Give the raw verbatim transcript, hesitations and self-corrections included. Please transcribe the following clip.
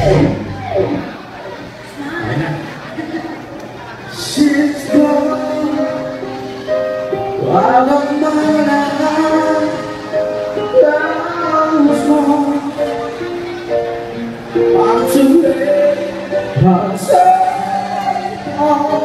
She's gone while the night goes on. I'm too late, I'm so on.